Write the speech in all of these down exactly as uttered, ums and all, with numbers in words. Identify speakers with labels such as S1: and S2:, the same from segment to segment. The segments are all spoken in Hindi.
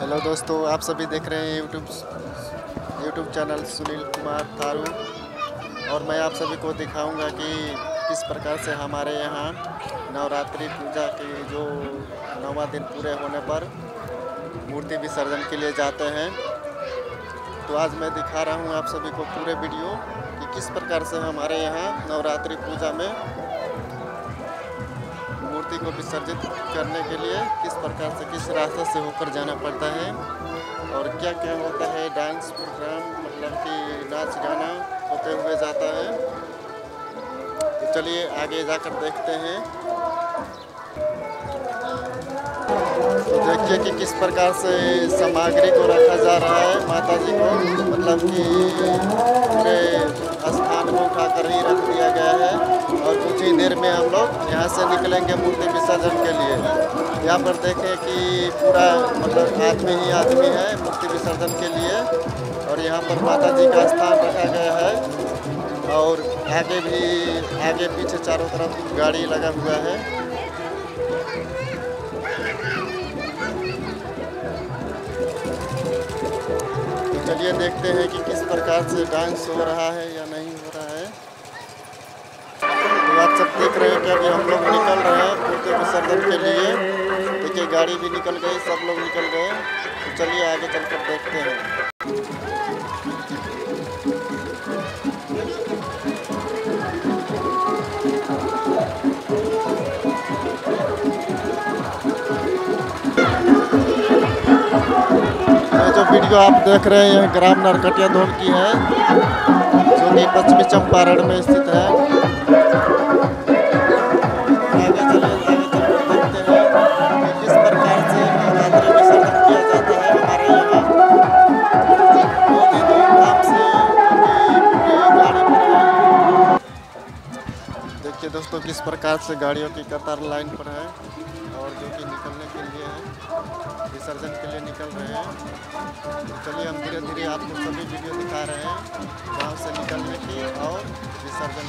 S1: हेलो दोस्तों, आप सभी देख रहे हैं YouTube YouTube channel Sunil Kumar Tharu. और मैं आप सभी को दिखाऊंगा कि किस प्रकार से हमारे यहाँ नवरात्रि पूजा के जो नौवां दिन पूरे होने पर मूर्ति विसर्जन के लिए जाते हैं। तो आज मैं दिखा रहा हूँ आप सभी को पूरे वीडियो कि किस प्रकार से हमारे यहाँ नवरात्रि पूजा में मूर्ति को विसर्जित करने के लिए किस प्रकार से किस रास्ते से होकर जाना पड़ता है और क्या क्या होता है। डांस प्रोग्राम मतलब कि नाच गाना होते हुए जाता है। तो चलिए आगे जाकर देखते हैं। तो देखिए कि किस प्रकार से सामग्री को रखा जा रहा है। माता जी को मतलब कि पूरे स्थान को उठाकर ही रख दिया गया है और कुछ ही देर में हम लोग यहाँ से निकलेंगे मूर्ति विसर्जन के लिए। यहाँ पर देखें कि पूरा मतलब आदमी ही आदमी है मूर्ति विसर्जन के लिए। और यहाँ पर माता जी का स्थान रखा गया है और आगे भी आगे पीछे चारों तरफ गाड़ी लगा हुआ है। चलिए देखते हैं कि किस प्रकार से डांस हो रहा है या नहीं हो रहा है। तो आप सब देख रहे हैं कि अभी हम लोग निकल रहे हैं मूर्ति विसर्जन के लिए। देखिए गाड़ी भी निकल गई, सब लोग निकल गए। तो चलिए आगे चलकर देखते हैं। जो वीडियो आप देख रहे हैं यह ग्राम नरकटियाधोन की है, जो कि पश्चिमी चंपारण में स्थित है। आगे चले आगे चलकर देखते हैं कि किस प्रकार से नवरात्रि विसर्जन किया जाता है हमारे यहाँ। बहुत ही धूमधाम से गाड़ी पर है। देखिए दोस्तों किस प्रकार से गाड़ियों की कतार लाइन पर है और जो कि निकलने के लिए है, विसर्जन के लिए निकल रहे हैं। तो चलिए हम धीरे धीरे आपको सभी वीडियो दिखा रहे हैं गांव से निकलने की और विसर्जन।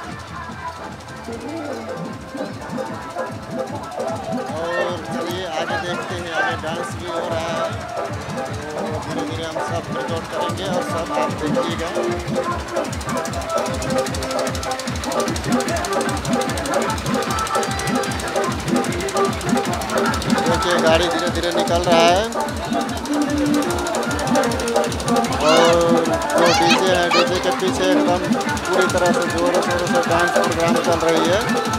S1: और चलिए आगे देखते हैं, आगे डांस भी हो रहा है। तो धीरे धीरे हम सब रिकॉर्ड करेंगे और सब आप देखिएगा। देखिए गाड़ी धीरे धीरे निकल रहा है और जो डीजे है डीजे के पीछे एकदम पूरी तरह से जोरों शोरों से डांस प्रोग्राम चल रही है।